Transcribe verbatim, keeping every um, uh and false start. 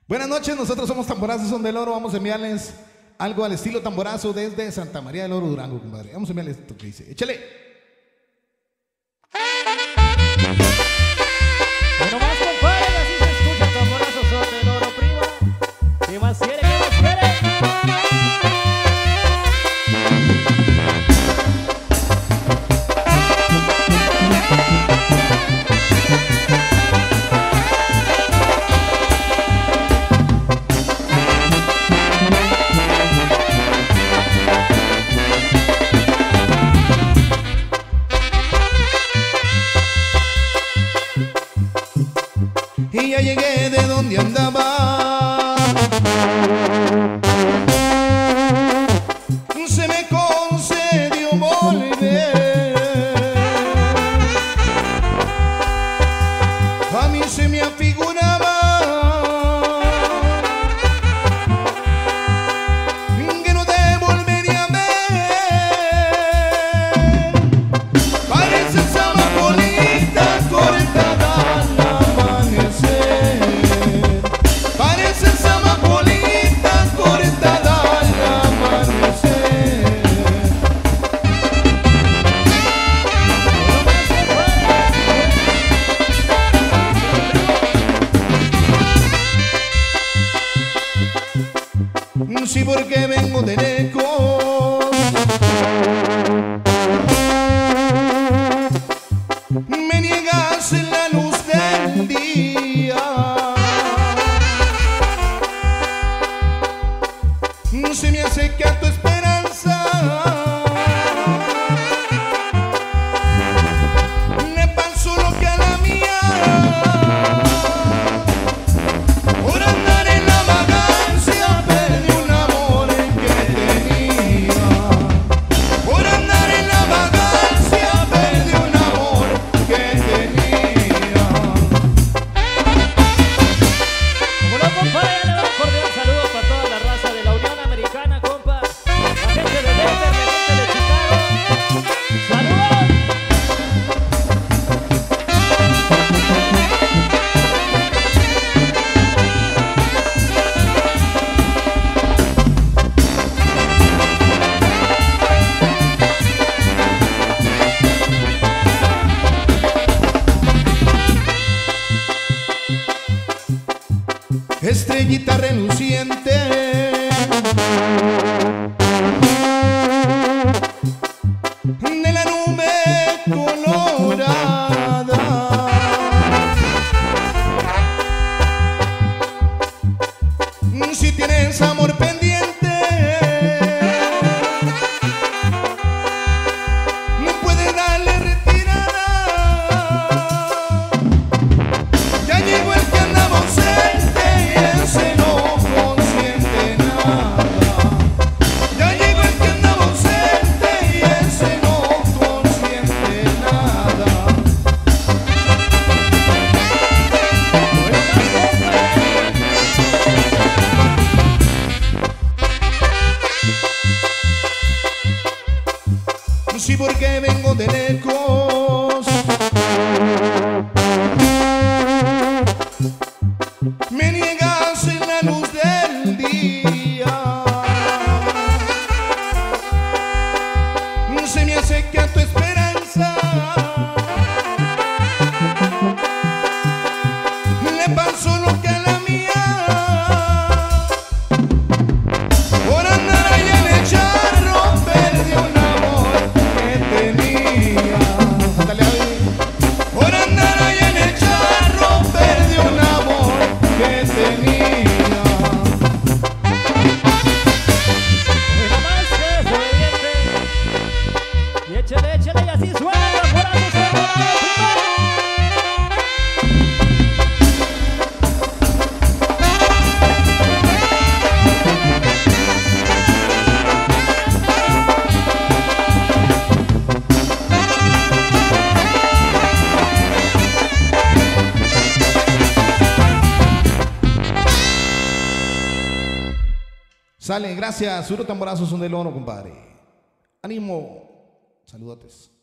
Buenas noches, nosotros somos Tamborazos Son del Oro. Vamos a enviarles algo al estilo tamborazo desde Santa María del Oro, Durango, compadre. Vamos a enviarles esto que dice. Échale. Bueno más, compadre, así se escucha Tamborazos Son del Oro, prima. ¿Qué más quiere? ¿Qué más quiere? Y ya llegué de donde andaba, se me concedió volver. A mí se me afiguraba que no te volvería a ver. Parece esa amapolita cortada al amanecer. Parece esa amapolita cortada al amanecer. Sí, porque vengo de lejos, me niegas en la luz del día. Se me acerca tu esperanza, le pasó lo que a la mía. Por andar en la vagancia perdí un amor que tenía. Por andar en la vagancia perdí un amor que tenía. Como no, compadre, le doy un cordial saludo para toda la raza de la Unión Americana, compa. La gente de Denver, la gente de Chicago. ¡Saludos! Estrellita reluciente, de la nube colorada, si tienes amor pendiente, no puedes darle retirada. Ya llegó el que andaba ausente y ese no consiente nada. Ya llegó el que andaba ausente y ese no consiente nada. Sí, porque vengo de lejos, me niegas en la luz del día. Se me acerca tu esperanza, le pasó lo que a la mía. Por andar allá en el charro perdí un amor que tenía. Dale, Javi. Por andar allá en el charro perdí un amor que tenía. Bueno más, que se reviente. Y échale, échale, y así suena Tamborazos Son del Oro, prima. Sale, gracias. Suro Tamborazos Son del Oro, compadre. Ánimo. Saludotes.